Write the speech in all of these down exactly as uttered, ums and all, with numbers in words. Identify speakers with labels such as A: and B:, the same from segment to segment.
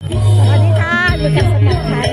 A: สวัสดีค่ะอยู่กับสมัครค่ะ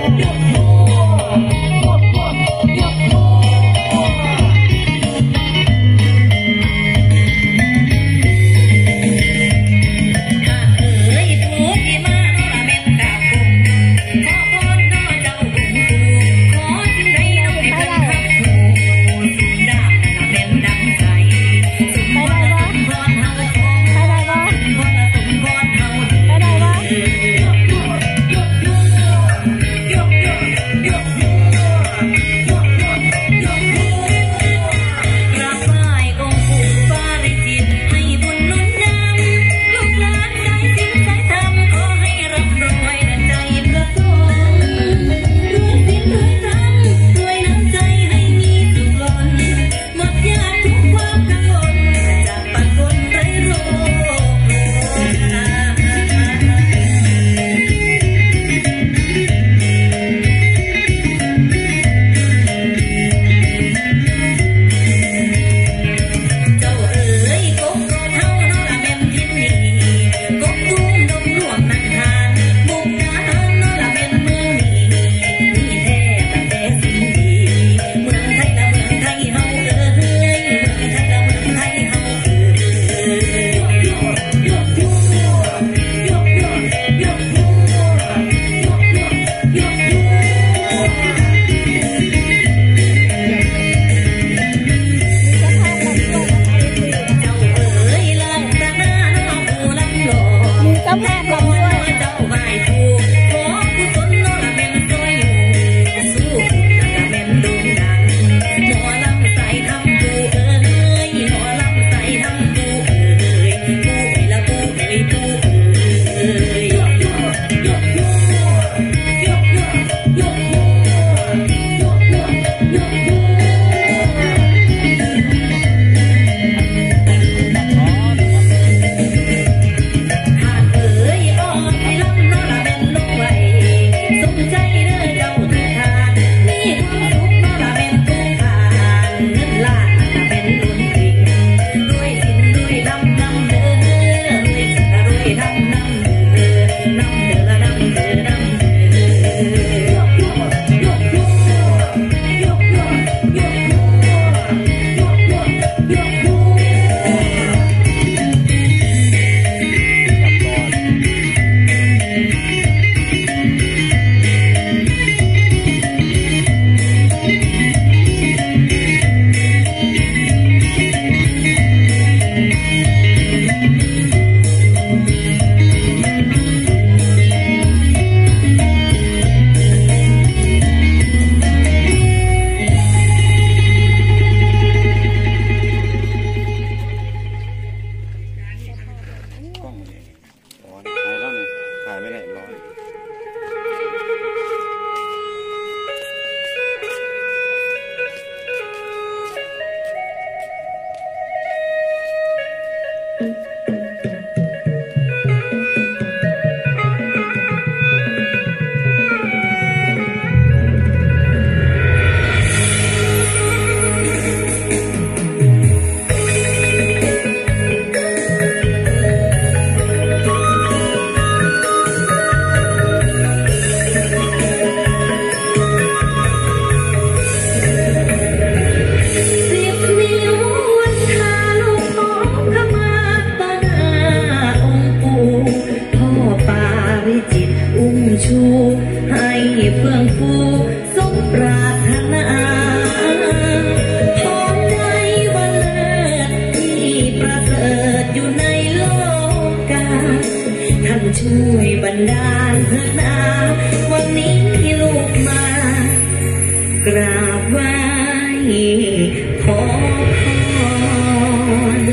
A: ช่วยบันดาลเถิดนาวันนี้ลูกมากราบไหว้ขอพร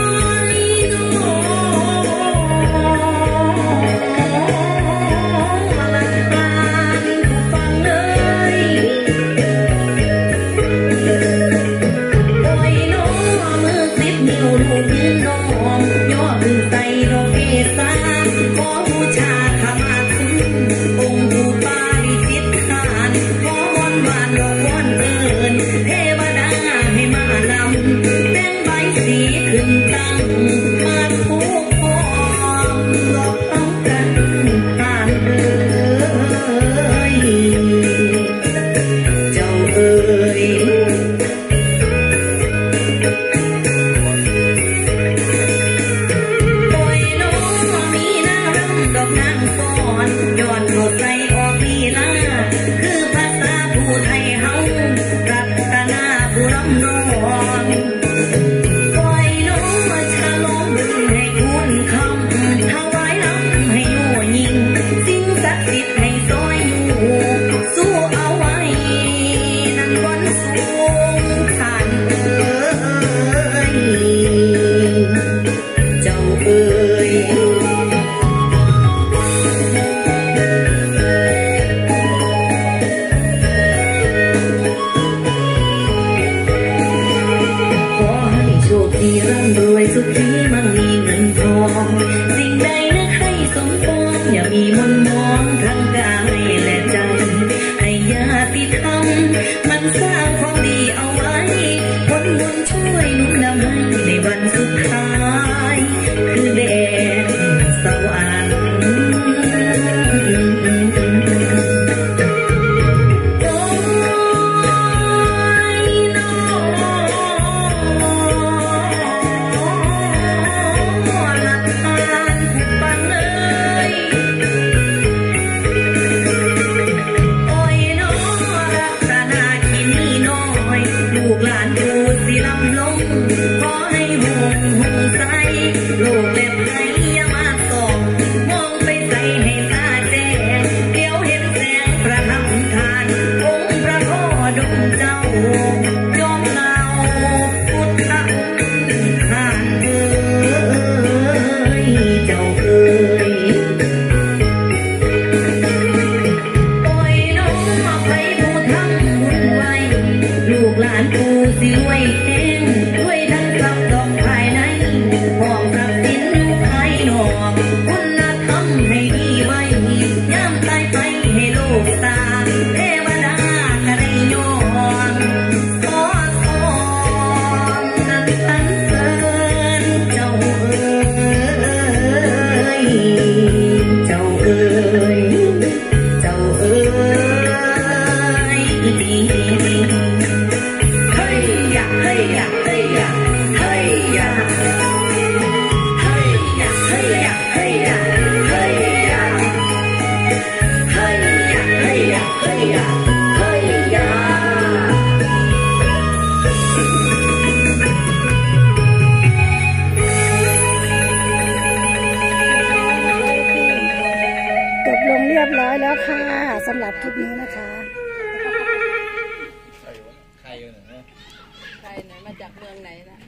B: Hãy subscribe cho kênh Ghiền Mì Gõ để không bỏ lỡ
A: น้องย่อขึ้นใส่ดอกเกศาขอบูชาขมาคุณองค์ปู่ปาริจิตทานขอวอนวานดอกวอนเอิญเทวดาให้มานำเป็นใบสีขึ้นตั้งมาทุกพร้อมดอกต้องกันทานเอ่ยเจ้าเอ่ยปล่อยน้องมีนางรำดอกนางฟ้อนย้อนเข้าใจออกลีลาคือภาษาผู้ไทยเฮารัตนาผู้รำนองปล่อยน้องมาฉลองบุญให้คุณคำถวายลำให้โยยิงสิ่งศักดิ์สิทธิ์ให้ซอยอยู่สู้เอาไว้นั่นวันสูงท่านเอ่ยเจ้าเอ่ยขอให้โชคดีร่ำรวยสุขีมั่งมีเงินทองสิ่งใดนะให้สมปองอย่ามีมนต์มองทั้งกายและใจให้ญาติธรรมมันสร้างความดีเอาไว้ผลบุญช่วยหนุนนำให้ในวันสุดท้ายคือแดนสวรรค์โอ้ยน้องหลับตาผู้ปังเอ้ยโอ้ยน้องรัตนาที่นี่น้อยลูกหลานผู้สิลำลงขอให้ห่วงห่วงใสโลกและภัยอย่ามาส่องมองไปใส่ให้ตาแจ้งเดี๋ยวเห็นแสงประทับทานองค์พระพ่อดงเจ้าจอมเงาพุทธองค์ท่านเอ่ยเจ้าเอ่ยปล่อยน้องมาไปผู้ทำบุญไว้ลูกหลานผู้สิรวยแห้งด้วยทั้งทรัพย์ดอกภายในหอมทรัพย์สินภายนอกคุณธรรมให้ดีไว้ย่ำตายไปให้โลกตาเทวดากระไรย้อนขอสอนนั้นสรรเสริญเจ้าเอ่ยเจ้าเอ่ยเจ้าเอ่ยดีเฮ้ยอยากเฮ้ยอยากเฮ้ยอยากเฮ้ยอยากเฮ้ยอยากเฮ้ยอยากเฮ้ยอยากเฮ้ยอยากเฮ้ยอยากเฮ้ยอยากเฮ้ยอยากเฮ้ยอยาก
B: จบลงเรียบร้อยแล้วค่ะสำหรับคลิปนี้นะคะ
C: ใครอยู่ไหนใครไหนมาจากเมืองไหนนะ